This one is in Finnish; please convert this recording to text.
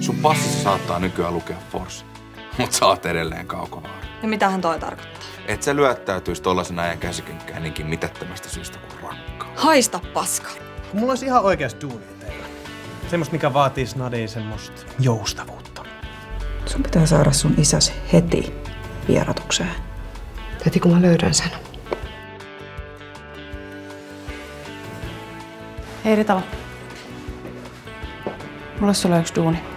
Sun passissa saattaa nykyään lukea Force, mutta sä oot edelleen Kaukovaara. Ja mitähän toi tarkoittaa? Et sä lyöttäytyis tollasen ajan käsikynkkään niinkin mitättömästä syystä kuin rakkaa. Haista paska. Mulla olisi ihan oikeasti duunia teillä. Semmosta, mikä vaatii snadiin semmoista joustavuutta. Sun pitää saada sun isäsi heti vierotukseen. Heti kun mä löydän sen. Hei Ritala. Mulla sulla yksi duuni.